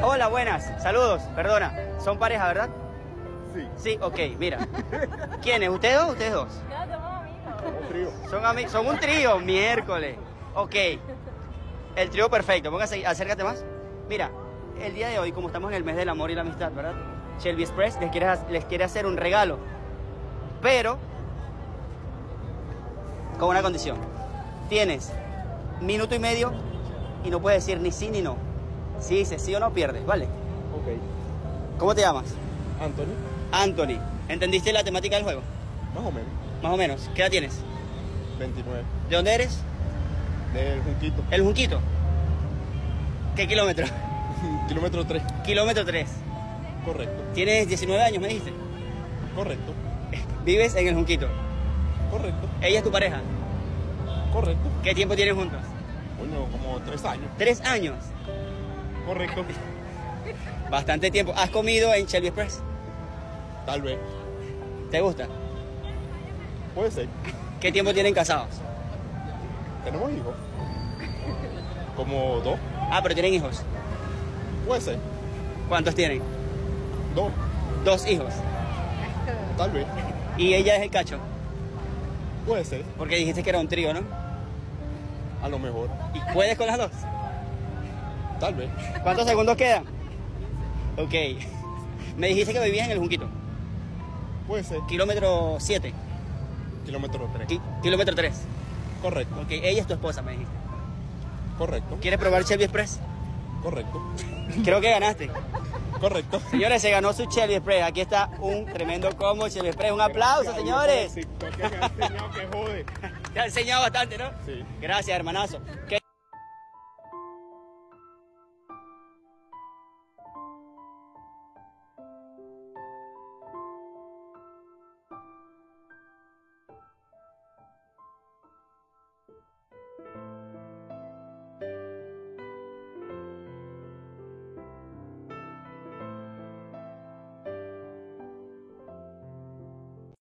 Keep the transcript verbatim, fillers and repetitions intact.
Hola, buenas. Saludos. Perdona. ¿Son pareja, verdad? Sí. Sí, ok, mira. ¿Quiénes? ¿Ustedes dos? ¿Ustedes dos? No, somos amigos. Un trío. Son, ami- son un trío, miércoles. Ok. El trío perfecto. Póngase, acércate más. Mira, el día de hoy, como estamos en el mes del amor y la amistad, ¿verdad? Shelby Express les quiere, les quiere hacer un regalo. Pero, con una condición. Tienes minuto y medio y no puedes decir ni sí ni no. Si dices sí o no, pierdes, ¿vale? Ok. ¿Cómo te llamas? Anthony, Anthony. ¿Entendiste la temática del juego? más o menos. Más o menos. ¿Qué edad tienes? veintinueve. ¿De dónde eres? Del Junquito. El Junquito. ¿Qué kilómetro? Kilómetro tres. Kilómetro tres. Correcto. Tienes diecinueve años, me dijiste. Correcto. Vives en el Junquito. Correcto. Ella es tu pareja. Correcto. ¿Qué tiempo tienen juntos? Coño, como tres años. Tres años. Correcto. Bastante tiempo. ¿Has comido en Shelby Express? Tal vez. ¿Te gusta? Puede ser. ¿Qué tiempo tienen casados? Tenemos hijos. Como dos. Ah, pero tienen hijos. Puede ser. ¿Cuántos tienen? Dos. Dos hijos. Tal vez. Y ella es el cacho. Puede ser. Porque dijiste que era un trío, ¿no? A lo mejor. ¿Y puedes con las dos? Tal vez. ¿Cuántos segundos quedan? Ok. Me dijiste que vivías en el Junquito. Puede ser. Kilómetro siete. Kilómetro tres. Ki- kilómetro tres. Correcto. Ok, ella es tu esposa, me dijiste. Correcto. ¿Quieres probar Shelby Express? Correcto. Creo que ganaste. Correcto. Señores, se ganó su Shelby Express. Aquí está un tremendo combo Shelby Express. Un aplauso, señores. Sí, porque me ha enseñado que jode. Te ha enseñado bastante, ¿no? Sí. Gracias, hermanazo. ¿Qué